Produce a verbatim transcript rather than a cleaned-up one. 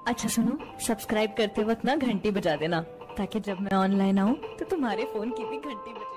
अच्छा सुनो, सब्सक्राइब करते वक्त ना घंटी बजा देना, ताकि जब मैं ऑनलाइन आऊँ तो तुम्हारे फोन की भी घंटी बजे।